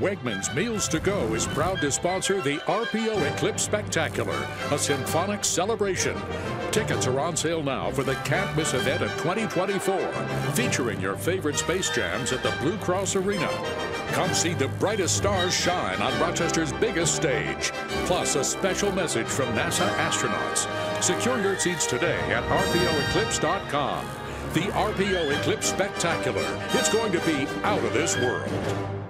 Wegmans Meals to Go is proud to sponsor the RPO Eclipse Spectacular, a symphonic celebration. Tickets are on sale now for the Can't Miss event of 2024, featuring your favorite Space Jams at the Blue Cross Arena. Come see the brightest stars shine on Rochester's biggest stage, plus a special message from NASA astronauts. Secure your seats today at RPOeclipse.com. The RPO Eclipse Spectacular. It's going to be out of this world.